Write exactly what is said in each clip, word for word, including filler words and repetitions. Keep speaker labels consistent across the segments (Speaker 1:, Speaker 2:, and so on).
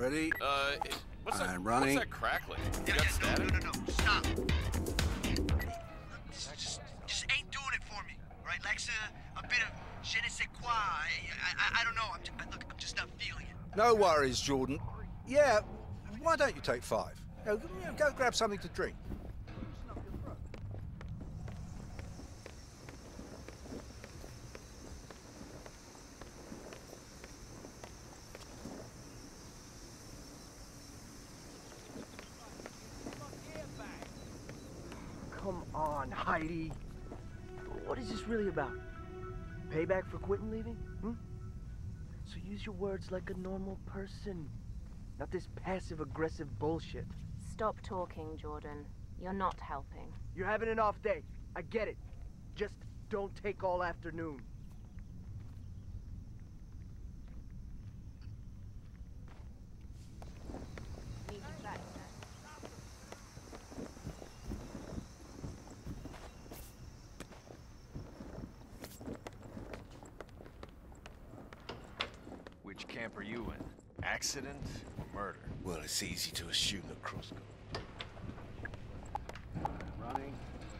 Speaker 1: Ready?
Speaker 2: Uh, what's that?
Speaker 1: I'm running.
Speaker 2: What's that crackling? You
Speaker 3: Yeah,
Speaker 2: got
Speaker 3: yeah,
Speaker 2: static?
Speaker 3: no, no, no, no, stop. This just, just ain't doing it for me, right? Lacks a, a bit of je ne sais quoi. I, I, I don't know. I'm just, look, I'm just not feeling it.
Speaker 1: No worries, Jordan. Yeah, why don't you take five? Go, go grab something to drink.
Speaker 4: Come on, Heidi. What is this really about? Payback for quitting leaving? Hmm? So use your words like a normal person. Not this passive-aggressive bullshit.
Speaker 5: Stop talking, Jordan. You're not helping.
Speaker 4: You're having an off day. I get it. Just don't take all afternoon.
Speaker 6: Which camp are you in? Accident or murder?
Speaker 1: Well, it's easy to assume that Crossco. Running.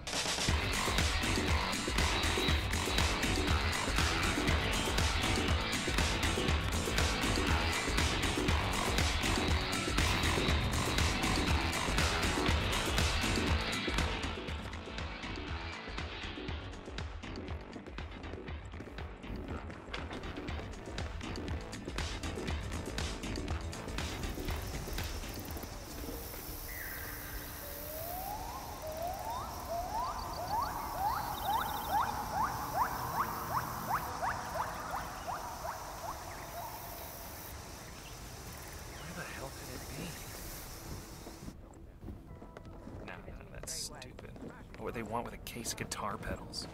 Speaker 7: Stupid. What would they want with a case of guitar pedals?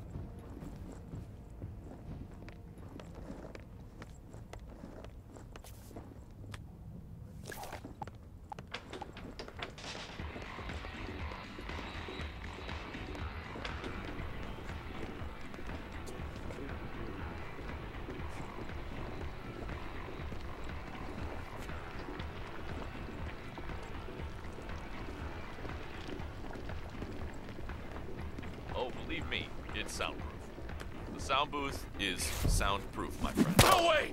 Speaker 2: Oh, believe me, it's soundproof. The sound booth is soundproof, my friend. No way!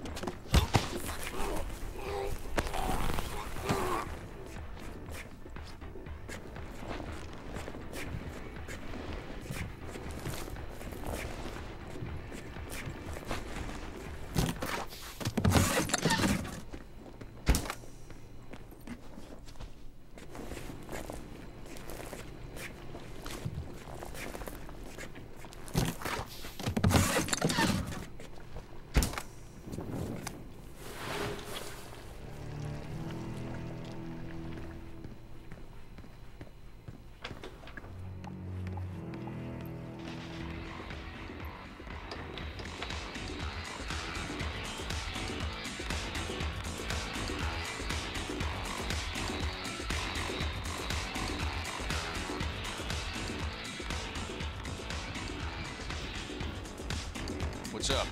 Speaker 2: What's up?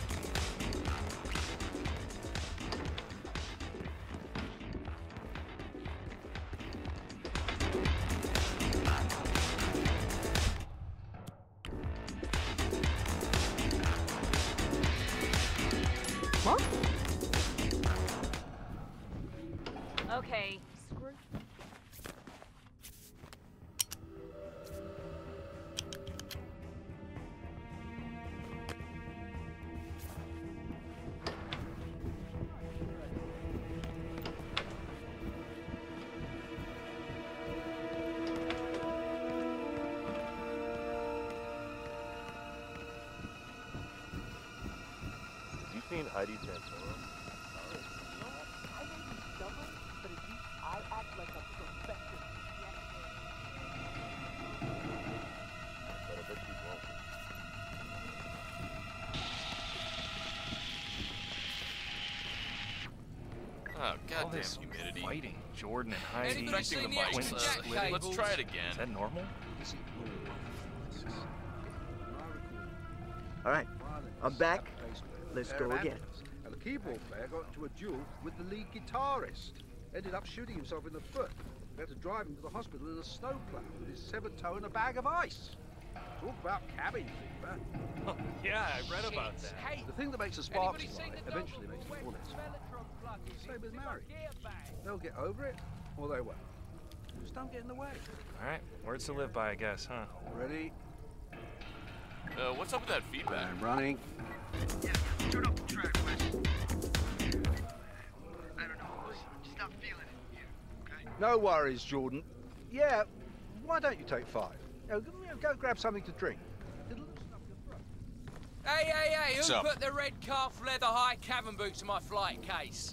Speaker 5: What? Okay. Screw.
Speaker 8: Seen Heidi Santoro?
Speaker 4: I may be stubborn, but at least I act like a professional.
Speaker 8: But I bet you won't.
Speaker 2: Oh,
Speaker 7: All
Speaker 2: goddamn
Speaker 7: this
Speaker 2: humidity.
Speaker 7: fighting. Jordan and Heidi.
Speaker 2: Anybody Infecting the mics.
Speaker 7: Quentin
Speaker 2: Uh,
Speaker 7: splitting.
Speaker 2: let's try it again.
Speaker 7: Is that normal?
Speaker 4: All right, I'm back. Let's go again.
Speaker 1: keyboard player got into a duel with the lead guitarist. Ended up shooting himself in the foot. We had to drive him to the hospital in a snowplow with his severed toe and a bag of ice. Talk about cabin fever.
Speaker 7: Oh, yeah, I read about that.
Speaker 9: Hey,
Speaker 1: The thing that makes the sparks
Speaker 9: anybody
Speaker 1: fly
Speaker 9: seen the
Speaker 1: eventually
Speaker 9: double
Speaker 1: makes the
Speaker 9: wet
Speaker 1: bullets fly.
Speaker 9: Mellotron plug-in?
Speaker 1: Same with
Speaker 9: It's
Speaker 1: marriage.
Speaker 9: my gear bag.
Speaker 1: They'll get over it, or they won't. Just don't get in the way.
Speaker 7: All right, words to live by, I guess, huh?
Speaker 1: Ready?
Speaker 2: Uh, what's up with that feedback?
Speaker 1: And running.
Speaker 3: Yeah, turn up the track, Wes. I don't know. I'm just not feeling it here, okay?
Speaker 1: No worries, Jordan. Yeah, why don't you take five? You know, go, you know, go grab something to drink. It'll loosen up your throat.
Speaker 9: Hey, hey, hey, who
Speaker 6: What's up?
Speaker 9: put the red calf leather high cabin boots in my flight case?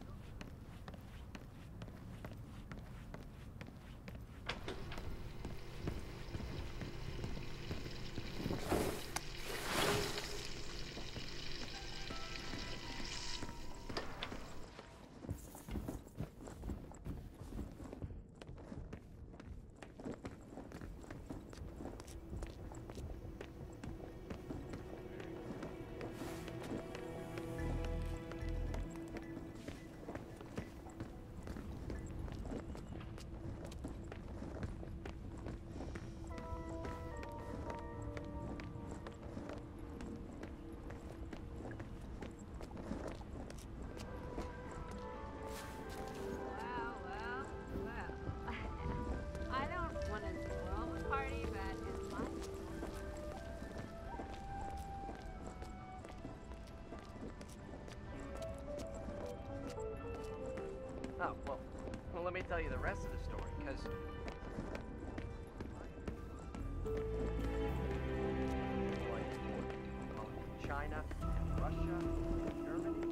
Speaker 5: Well, well, well. I don't want to spoil the party, but it's my
Speaker 4: Oh, well, well, let me tell you the rest of the story, because... China and Russia and Germany.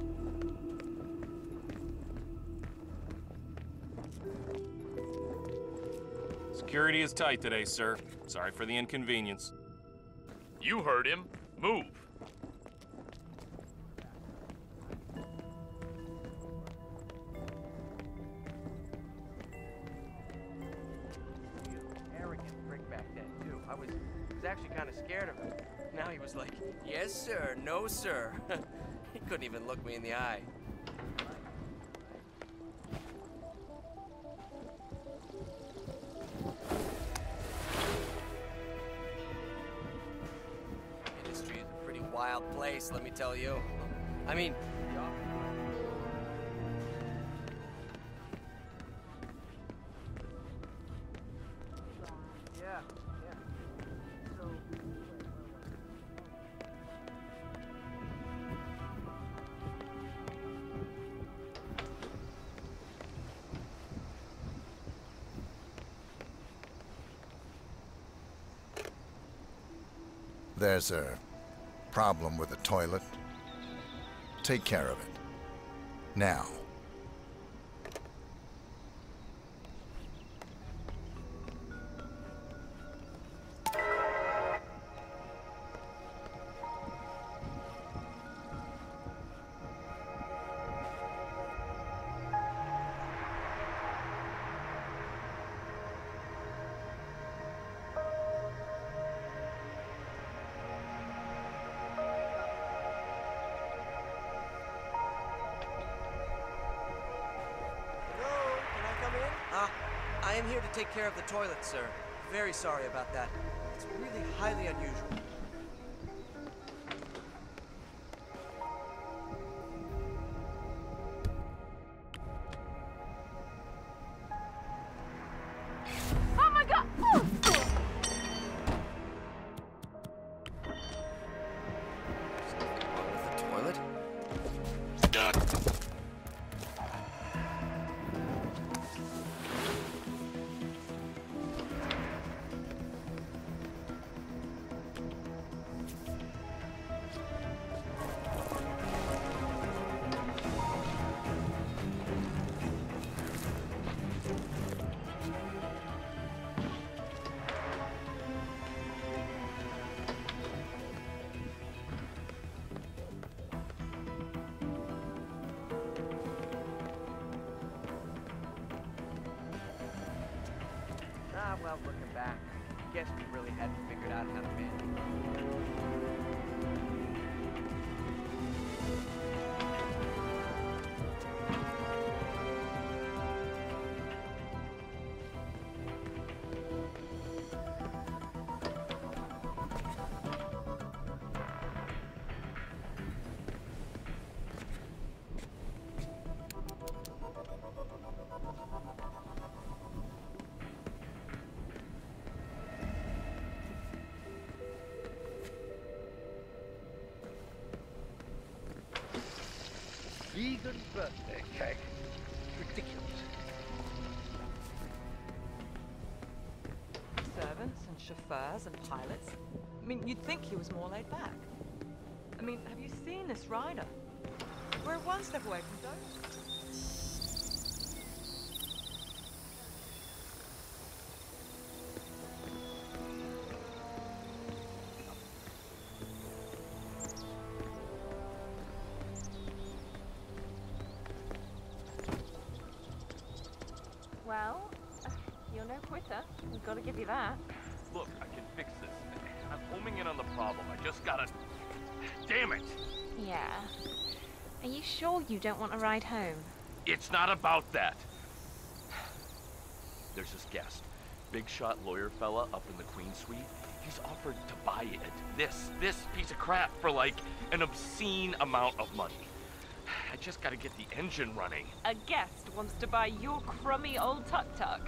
Speaker 7: Security is tight today, sir. Sorry for the inconvenience.
Speaker 2: You heard him. Move.
Speaker 4: He was an arrogant prick back then, too. I was, was actually kind of scared of him. Now he was like, yes, sir, no, sir. He couldn't even look me in the eye. Industry is a pretty wild place, let me tell you. I mean, yeah, yeah. So,
Speaker 10: There's a problem with the toilet. Take care of it. Now.
Speaker 4: Uh, I am here to take care of the toilet, sir. Very sorry about that. It's really highly unusual.
Speaker 5: Oh my god! Oh!
Speaker 4: Something wrong with the toilet? Ah, well, looking back, I guess we really hadn't figured out how to manage.
Speaker 1: second birthday cake. Ridiculous.
Speaker 11: Servants and chauffeurs and pilots. I mean, you'd think he was more laid back. I mean, have you seen this rider? We're one step away from donuts.
Speaker 5: Well, uh, you're no quitter. We've got to give you that.
Speaker 12: Look, I can fix this. I'm homing in on the problem. I just gotta... Damn it!
Speaker 5: Yeah. Are you sure you don't want to ride home?
Speaker 12: It's not about that. There's this guest. Big shot lawyer fella up in the Queen Suite. He's offered to buy it. This, this piece of crap for like an obscene amount of money. I just gotta get the engine running.
Speaker 11: A guest wants to buy your crummy old tuk-tuk.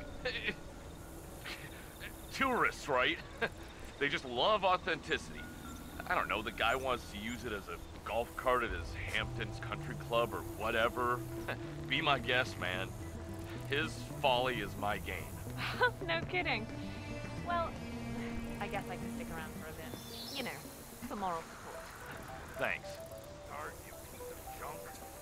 Speaker 12: Tourists, right? They just love authenticity. I don't know, the guy wants to use it as a golf cart at his Hamptons Country Club or whatever. Be my guest, man. His folly is my game.
Speaker 11: No kidding. Well, I guess I can stick around for a bit. You know, for moral support.
Speaker 12: Thanks. Darn you piece of junk.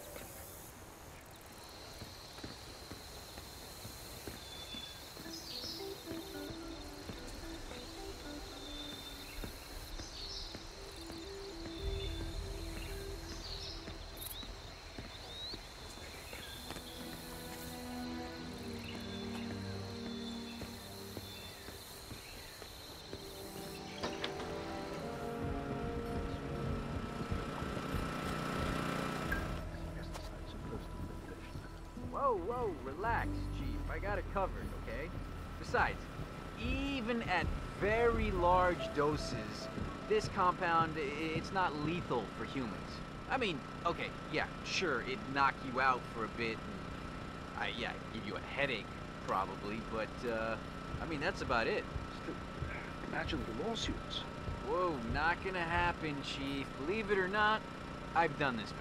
Speaker 13: Whoa, whoa, relax, Chief. I got it covered, okay? Besides, even at very large doses, this compound, it's not lethal for humans. I mean, okay, yeah, sure, it'd knock you out for a bit, and I, yeah, give you a headache, probably, but, uh, I mean, that's about it.
Speaker 1: Still, imagine the lawsuits.
Speaker 13: Whoa, not gonna happen, Chief. Believe it or not, I've done this before.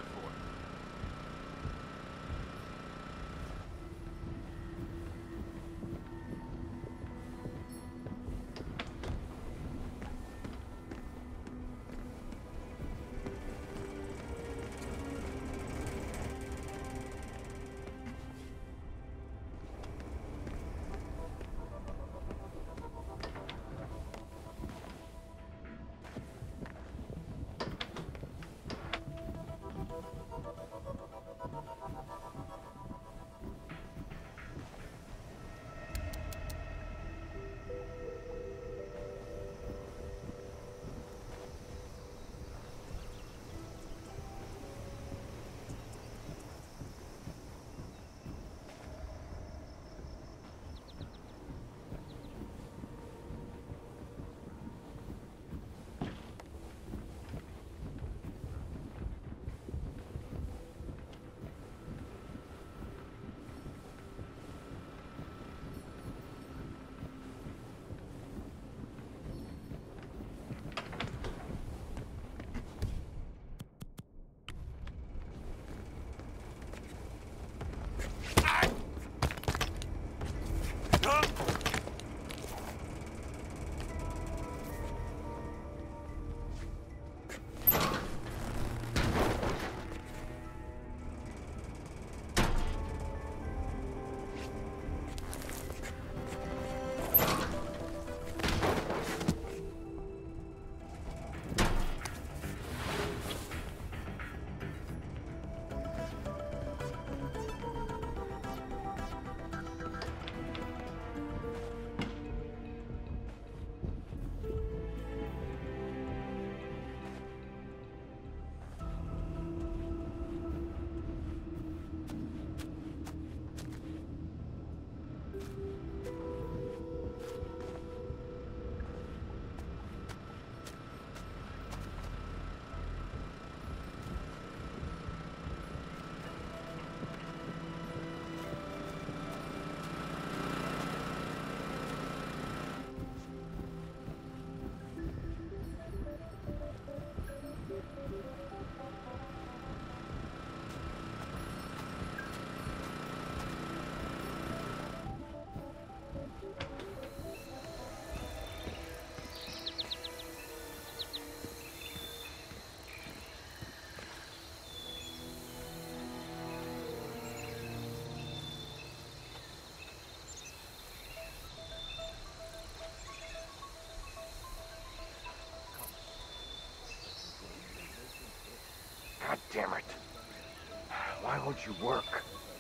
Speaker 4: God damn it. Why won't you work?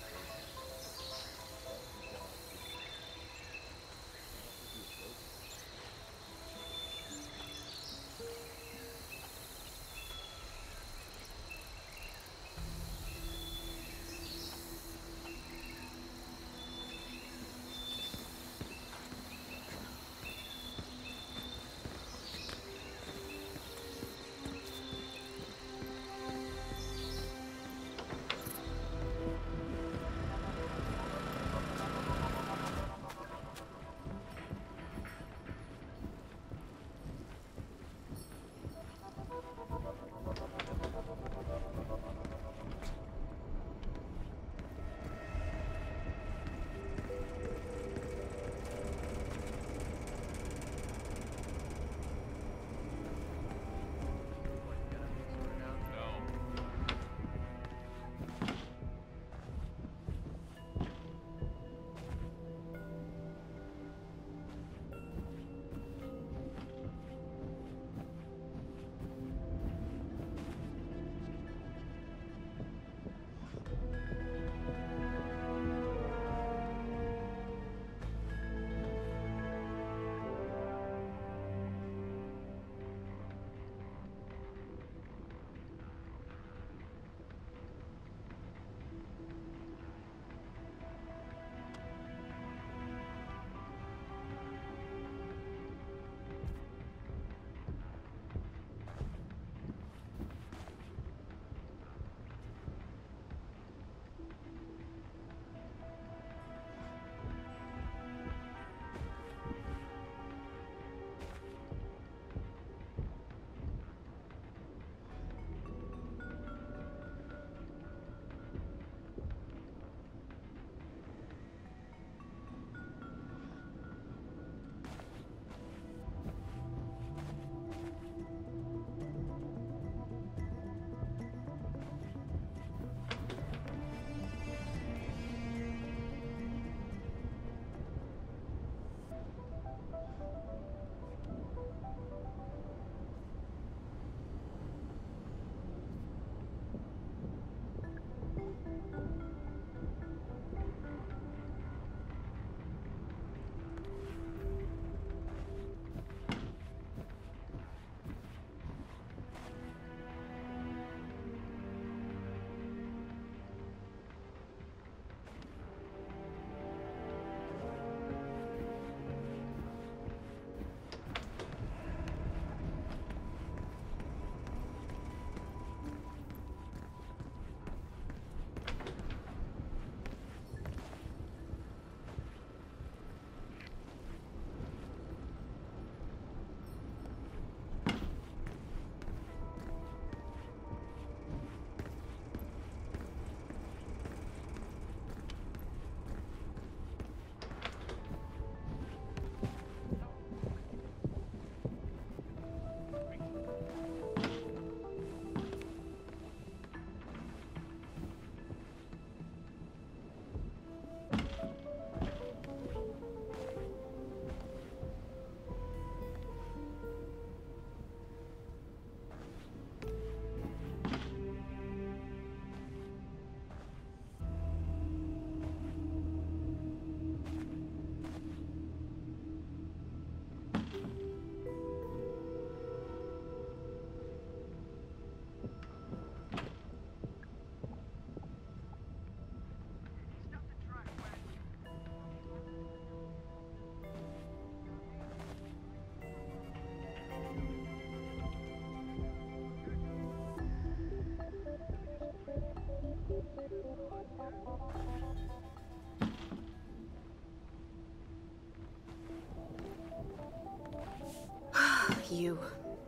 Speaker 14: You.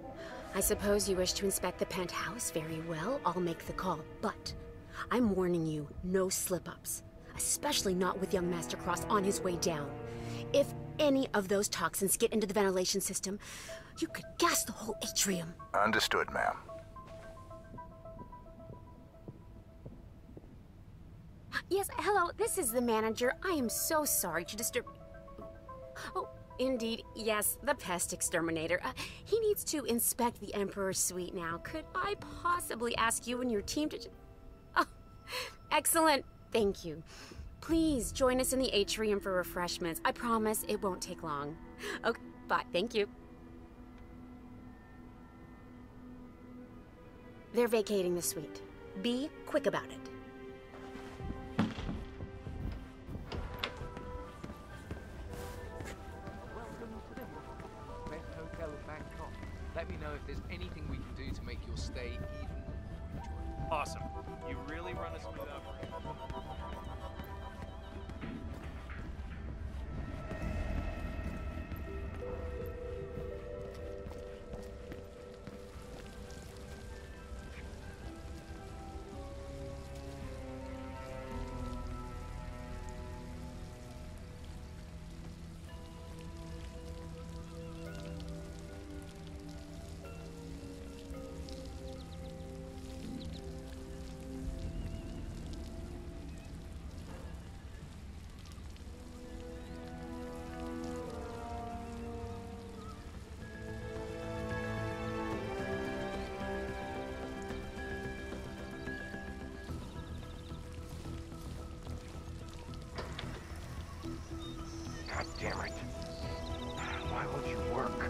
Speaker 14: I suppose you wish to inspect the penthouse. Very well, I'll make the call. But I'm warning you, no slip-ups. Especially not with young Master Cross on his way down. If any of those toxins get into the ventilation system, you could gas the whole atrium.
Speaker 10: Understood, ma'am.
Speaker 14: Yes, hello, this is the manager. I am so sorry to disturb... Oh, Indeed, yes, the pest exterminator. Uh, he needs to inspect the Emperor's suite now. Could I possibly ask you and your team to... Oh, excellent. Thank you. Please join us in the atrium for refreshments. I promise it won't take long. Okay, bye. Thank you. They're vacating the suite. Be quick about it.
Speaker 13: Welcome to the best hotel in Bangkok. Let me know if there's anything we can do to make your stay even more enjoyable.
Speaker 7: Awesome. You really run a smooth operation.
Speaker 4: God damn it. Why won't you work?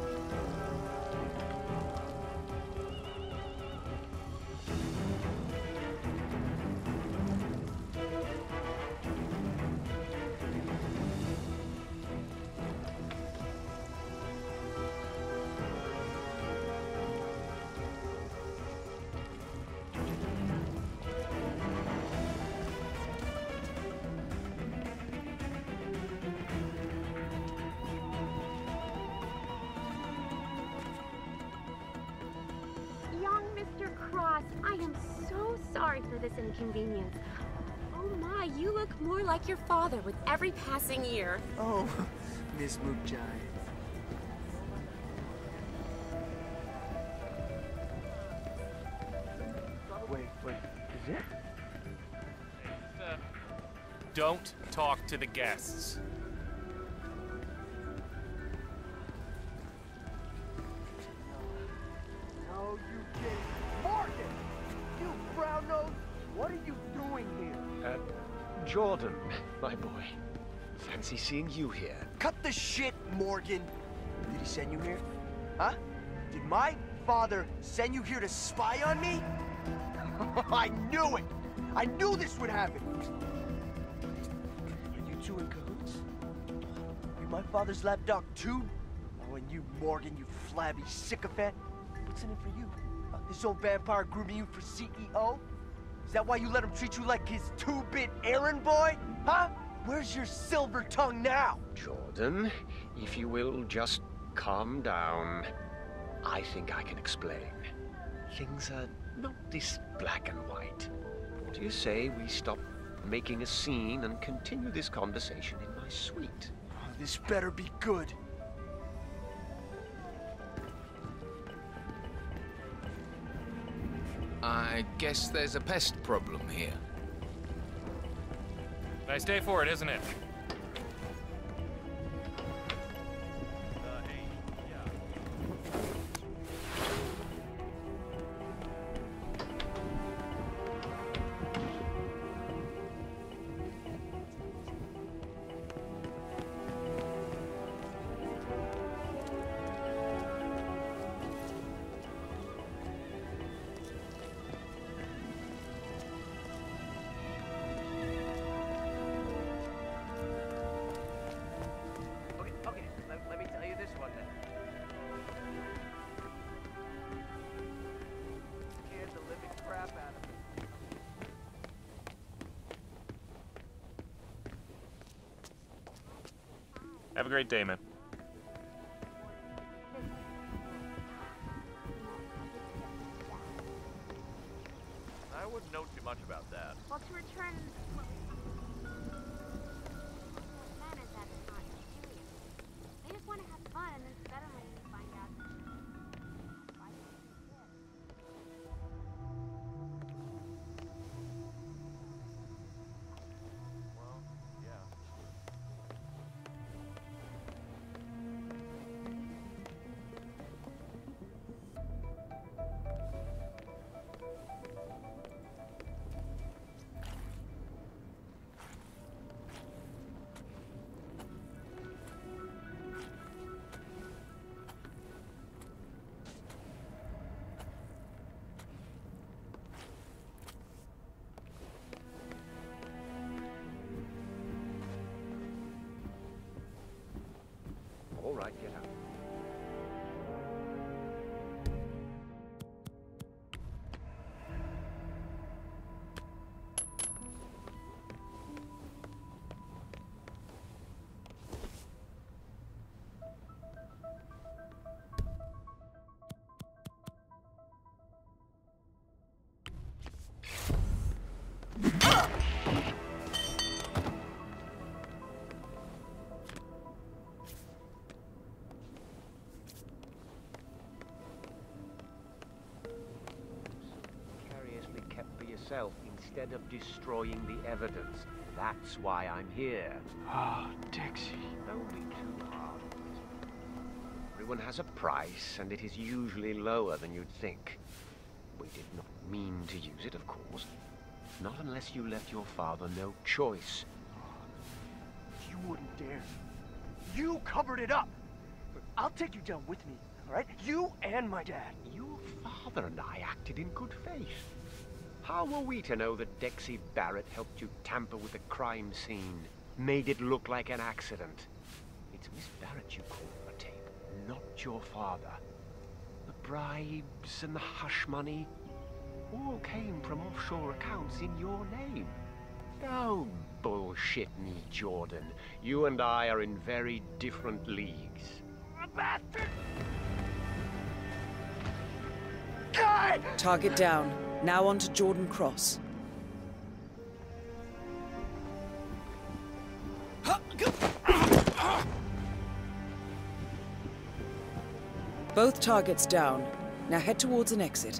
Speaker 14: Mister Cross, I am so sorry for this inconvenience. Oh my, you look more like your father with every passing year.
Speaker 4: Oh, Miss Mukchai. Wait, wait, is it?
Speaker 7: Don't talk to the guests.
Speaker 4: No, you didn't. Morgan! You brown nose! What are you doing here?
Speaker 15: Uh, Jordan, my boy. Fancy seeing you here.
Speaker 4: Cut the shit, Morgan! Did he send you here? Huh? Did my father send you here to spy on me? I knew it! I knew this would happen! Are you two in cahoots? You my father's lapdog too? Oh, and you, Morgan, you flabby sycophant. What's in it for you? Uh, this old vampire grooming you for C E O? Is that why you let him treat you like his two-bit errand boy? Huh? Where's your silver tongue now?
Speaker 15: Jordan, if you will just calm down. I think I can explain. Things are not this black and white. What do you say we stop making a scene and continue this conversation in my suite?
Speaker 4: Oh, this better be good.
Speaker 16: I guess there's a pest problem here.
Speaker 7: Nice day for it, isn't it? Have a great day, man.
Speaker 2: I wouldn't know too much about that.
Speaker 5: Well, to return... Man is that it's not serious. They just want to have fun, and then suddenly you find out... Why did you do this?
Speaker 2: Well, yeah.
Speaker 15: yourself instead of destroying the evidence. That's why I'm here.
Speaker 4: Oh, Dixie.
Speaker 15: Don't be too hard. Everyone has a price, and it is usually lower than you'd think. We did not mean to use it, of course. Not unless you left your father no choice.
Speaker 4: You wouldn't dare. You covered it up. I'll take you down with me, all right? You and my dad.
Speaker 15: Your father and I acted in good faith. How were we to know that Dexy Barrett helped you tamper with the crime scene? Made it look like an accident? It's Miss Barrett you called on the tape, not your father. The bribes and the hush money all came from offshore accounts in your name. Don't bullshit me, Jordan. You and I are in very different leagues.
Speaker 4: A bastard!
Speaker 17: Target down. Now on to Jordan Cross. Both targets down. Now head towards an exit.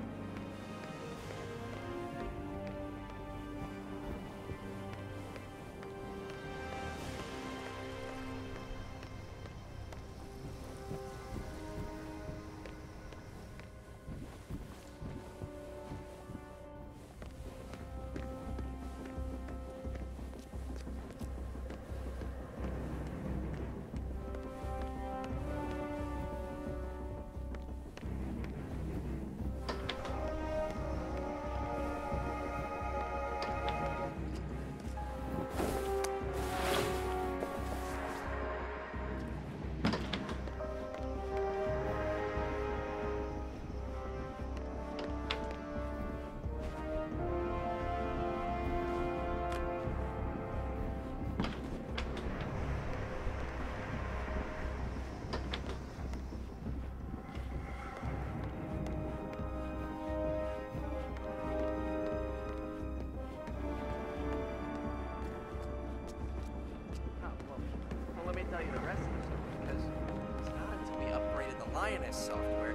Speaker 7: Software.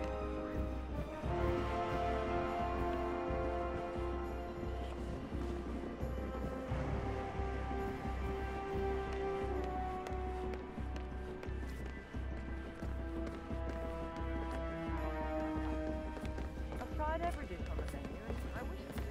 Speaker 11: I've tried every dish on the menu, and I wish it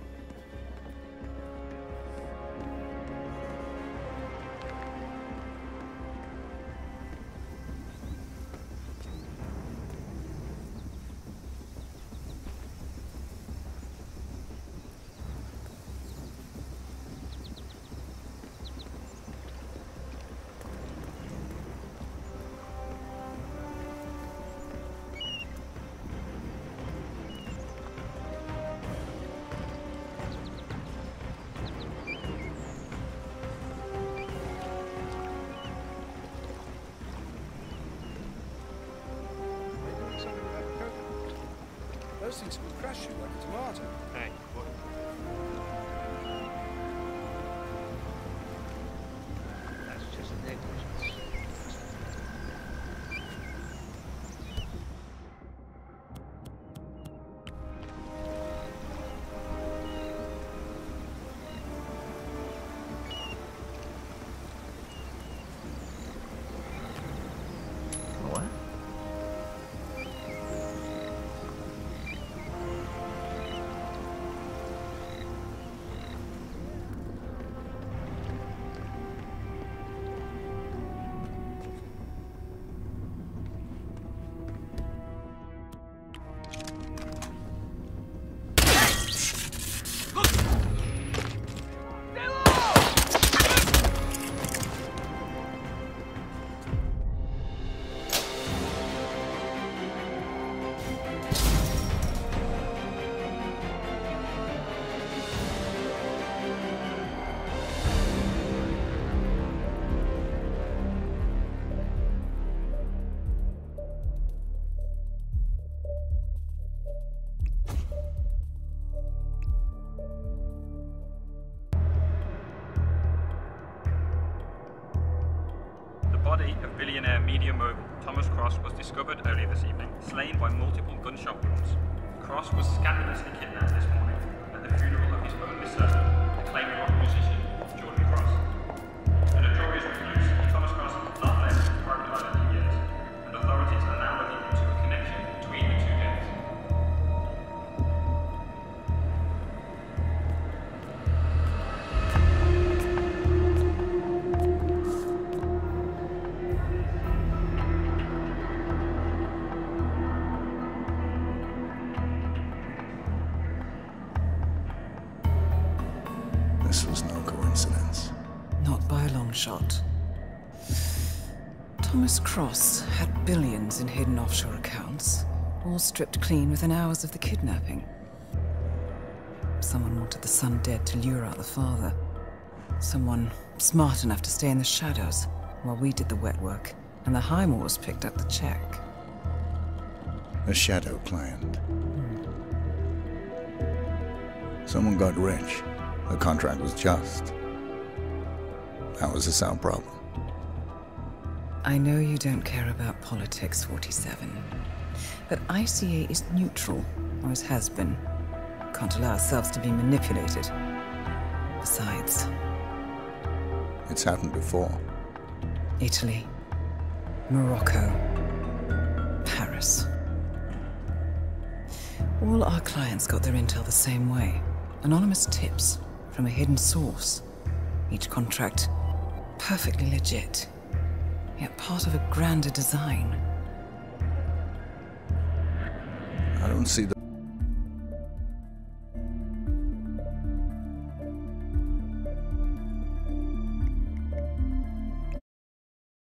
Speaker 1: Those things can crush you like a tomato.
Speaker 6: Hey, what?
Speaker 15: That's just negligence.
Speaker 4: What?
Speaker 18: The body of billionaire media mogul Thomas Cross was discovered earlier this evening, slain by multiple gunshot wounds. Cross was scandalously kidnapped this morning, and at the funeral of his only son, acclaimed rock musician Jordan Cross. A notorious recluse, Thomas Cross has not left his private island in years, and authorities are now looking into a connection between the two deaths.
Speaker 10: This was no coincidence.
Speaker 17: Not by a long shot. Thomas Cross had billions in hidden offshore accounts, all stripped clean within hours of the kidnapping. Someone wanted the son dead to lure out the father. Someone smart enough to stay in the shadows while we did the wet work, and the Highmores picked up the check.
Speaker 10: A shadow client. Someone got rich. The contract was just. That was a sound problem.
Speaker 17: I know you don't care about politics, forty-seven. But I C A is neutral, or always has been. Can't allow ourselves to be manipulated. Besides...
Speaker 10: It's happened before.
Speaker 17: Italy. Morocco. Paris. All our clients got their intel the same way. Anonymous tips from a hidden source. Each contract perfectly legit, yet part of a grander design.
Speaker 10: I don't see the